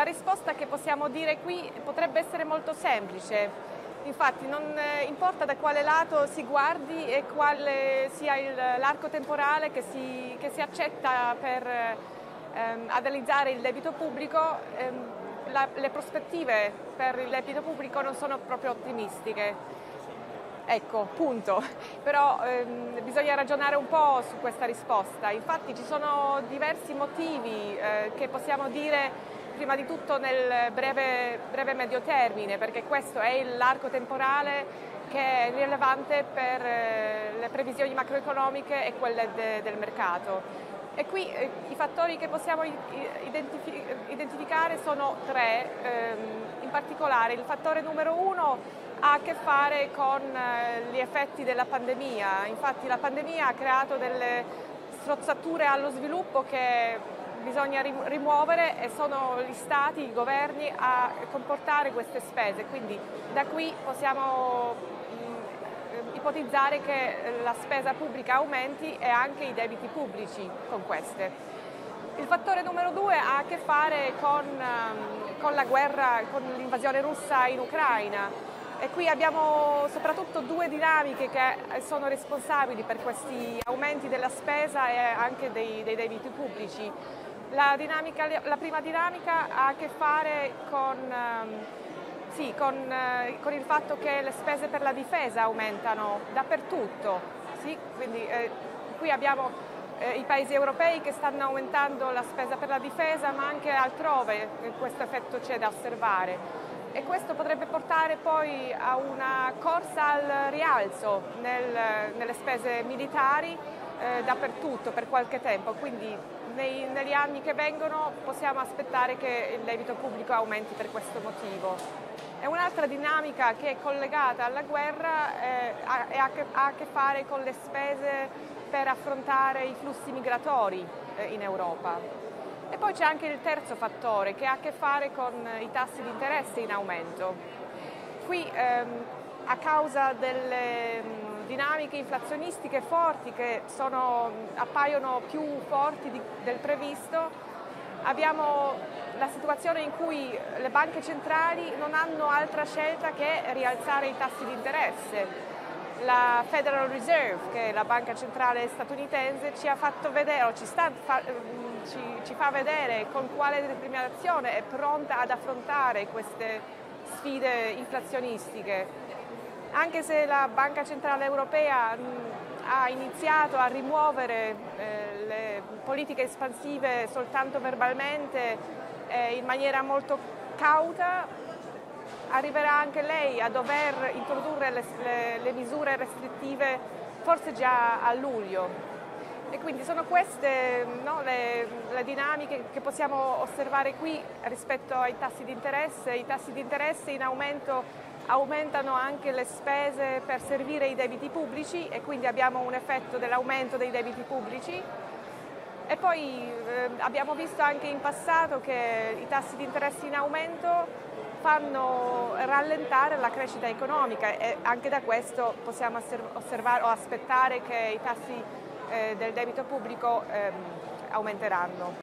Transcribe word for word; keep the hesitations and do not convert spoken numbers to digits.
La risposta che possiamo dire qui potrebbe essere molto semplice. Infatti non importa da quale lato si guardi e quale sia l'arco temporale che si, che si accetta per ehm, analizzare il debito pubblico, ehm, la, le prospettive per il debito pubblico non sono proprio ottimistiche. Ecco, punto. Però ehm, bisogna ragionare un po' su questa risposta. Infatti ci sono diversi motivi eh, che possiamo dire prima di tutto nel breve, breve medio termine, perché questo è l'arco temporale che è rilevante per eh, le previsioni macroeconomiche e quelle de, del mercato. E qui eh, i fattori che possiamo identifi identificare sono tre, ehm, in particolare il fattore numero uno ha a che fare con eh, gli effetti della pandemia. Infatti la pandemia ha creato delle strozzature allo sviluppo che bisogna rimuovere e sono gli stati, i governi a comportare queste spese, quindi da qui possiamo mh, ipotizzare che la spesa pubblica aumenti e anche i debiti pubblici con queste. Il fattore numero due ha a che fare con, con la guerra, con l'invasione russa in Ucraina e qui abbiamo soprattutto due dinamiche che sono responsabili per questi aumenti della spesa e anche dei, dei debiti pubblici. La, dinamica, la prima dinamica ha a che fare con, um, sì, con, uh, con il fatto che le spese per la difesa aumentano dappertutto. Sì? Quindi, eh, qui abbiamo eh, i paesi europei che stanno aumentando la spesa per la difesa, ma anche altrove questo effetto c'è da osservare. E questo potrebbe portare poi a una corsa al rialzo nel, nelle spese militari eh, dappertutto per qualche tempo. Quindi, Nei, negli anni che vengono possiamo aspettare che il debito pubblico aumenti per questo motivo. E un'altra dinamica che è collegata alla guerra eh, ha, ha, ha a che fare con le spese per affrontare i flussi migratori eh, in Europa. E poi c'è anche il terzo fattore che ha a che fare con i tassi di interesse in aumento. Qui ehm, a causa delle dinamiche inflazionistiche forti che sono, appaiono più forti di, del previsto, abbiamo la situazione in cui le banche centrali non hanno altra scelta che rialzare i tassi di interesse. La Federal Reserve, che è la banca centrale statunitense, ci ha fatto vedere, o ci, sta, fa, ci, ci fa vedere con quale determinazione è pronta ad affrontare queste sfide inflazionistiche. Anche se la Banca Centrale Europea mh, ha iniziato a rimuovere eh, le politiche espansive soltanto verbalmente eh, in maniera molto cauta, arriverà anche lei a dover introdurre le, le, le misure restrittive forse già a luglio. E quindi sono queste no, le, le dinamiche che possiamo osservare qui rispetto ai tassi di interesse. I tassi di interesse in aumento aumentano anche le spese per servire i debiti pubblici e quindi abbiamo un effetto dell'aumento dei debiti pubblici. E poi eh, abbiamo visto anche in passato che i tassi di interesse in aumento fanno rallentare la crescita economica e anche da questo possiamo osservare o aspettare che i tassi eh, del debito pubblico eh, aumenteranno.